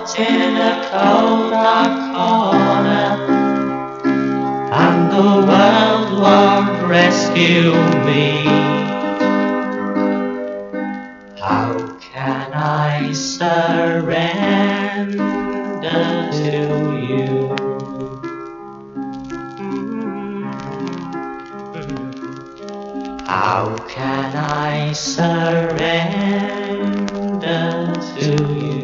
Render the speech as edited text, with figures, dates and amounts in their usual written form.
put in a cold dark corner, and the world won't rescue me. How can I surrender to you? How can I surrender to you?